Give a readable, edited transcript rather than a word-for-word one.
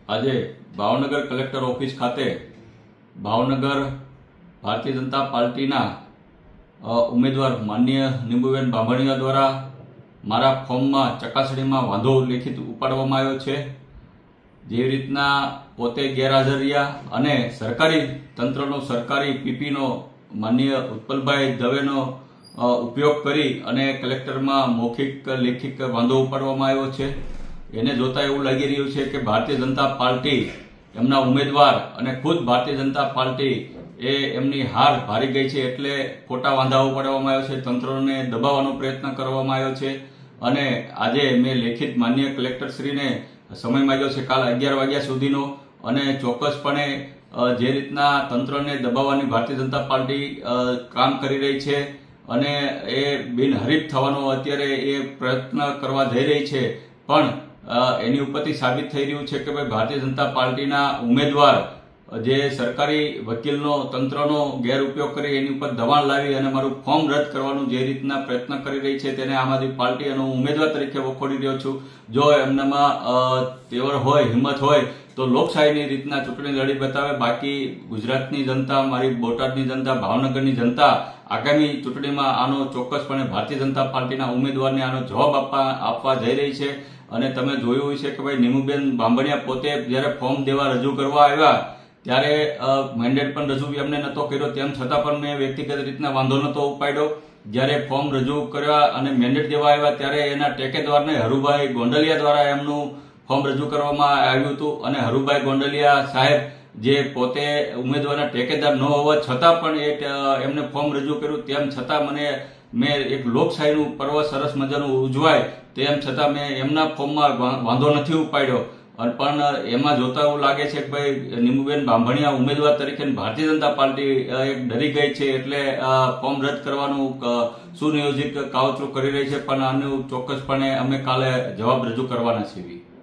આજે Bhavnagar collector office ખાતે ભાવનગર ભારતીય જનતા પાર્ટીના ઉમેદવાર માનનીય નીમુબેન બાંભણિયા દ્વારા મારા ફોર્મમાં ચકાસણીમાં વાંધો લેખિત ઉપાડવામાં આવ્યો છે। જેવી રીતના પોતે ગેરહાજર રહ્યા અને સરકારી તંત્રનો સરકારી પીપીનો માનનીય ઉત્પલભાઈ દવેનો ઉપયોગ કરી અને કલેક્ટરમાં મૌખિક લેખિત વાંધો ઉપાડવામાં આવ્યો છે। એને જોતા એવું લાગી રહ્યું છે કે ભારતીય જનતા પાર્ટી એમના ઉમેદવાર અને ખુદ ભારતીય જનતા પાર્ટી એમની હાર ભારી ગઈ છે, એટલે ખોટા વાંધા ઉપાડવામાં આવ્યો છે, તંત્રને દબાવવાનો પ્રયત્ન કરવામાં આવ્યો છે। અને આજે મેં લેખિત માનનીય કલેક્ટરશ્રીને સમય માંગ્યો છે કાલ 11 વાગ્યા સુધીનો, અને ચોક્કસપણે જે રીતના તંત્રને દબાવવાની ભારતીય જનતા પાર્ટી કામ કરી રહી છે અને એ બિનહરીફ થવાનો અત્યારે એ પ્રયત્ન કરવા જઈ રહી છે, પણ એની ઉપરથી સાબિત થઈ રહ્યું છે કે ભાઈ ભારતીય જનતા પાર્ટીના ઉમેદવાર જે સરકારી વકીલનો તંત્રનો ગેરઉપયોગ કરી એની ઉપર દબાણ લાવી અને મારું ફોર્મ રદ કરવાનું જે રીતના પ્રયત્ન કરી રહી છે તેને આમ આદમી પાર્ટી અને ઉમેદવાર તરીકે વખોડી રહ્યો છું। જો એમનામાં તેવર હોય, હિંમત હોય તો લોકશાહીની રીતના ચૂંટણી લડી બતાવે। બાકી ગુજરાતની જનતા, મારી બોટાદની જનતા, ભાવનગરની જનતા આગામી ચૂંટણીમાં આનો ચોક્કસપણે ભારતીય જનતા પાર્ટીના ઉમેદવારને આનો જવાબ આપવા જઈ રહી છે। અને તમે જોયું છે કે ભાઈ નીમુબેન બાંભણિયા પોતે જયારે ફોર્મ દેવા રજૂ કરવા આવ્યા ત્યારે મેન્ડેટ પણ રજૂ એમને નતો કર્યો, તેમ છતાં પણ મેં વ્યક્તિગત રીતના વાંધો નતો ઉપાડ્યો। જ્યારે ફોર્મ રજૂ કરવા અને મેન્ડેટ દેવા આવ્યા ત્યારે એના ટેકેદારને હરુભાઈ ગોંડલિયા દ્વારા એમનું ફોર્મ રજૂ કરવામાં આવ્યું હતું, અને હરુભાઈ ગોંડલિયા સાહેબ જે પોતે ઉમેદવારના ટેકેદાર ન હોવા છતાં પણ એમને ફોર્મ રજૂ કર્યું, તેમ છતાં મેં એક લોકશાહીનું પર્વ સરસ મજાનું ઉજવાય તેમ છતાં મેં એમના ફોર્મમાં વાંધો નથી ઉપાડ્યો। પણ એમાં જોતા એવું લાગે છે કે ભાઈ નીમુબેન બાંભણિયા ઉમેદવાર તરીકે ભારતીય જનતા પાર્ટી એક ડરી ગઈ છે, એટલે ફોર્મ રદ કરવાનું સુનિયોજિત કાવતરું કરી રહી છે, પણ આનું ચોક્કસપણે અમે કાલે જવાબ રજૂ કરવાના છીએ।